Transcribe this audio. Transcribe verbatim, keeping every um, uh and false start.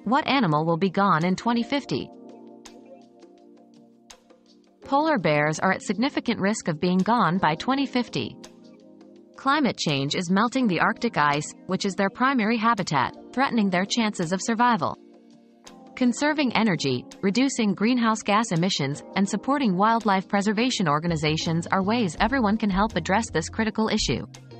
What animal will be gone in twenty fifty? Polar bears are at significant risk of being gone by twenty fifty. Climate change is melting the Arctic ice, which is their primary habitat, threatening their chances of survival. Conserving energy, reducing greenhouse gas emissions, and supporting wildlife preservation organizations are ways everyone can help address this critical issue.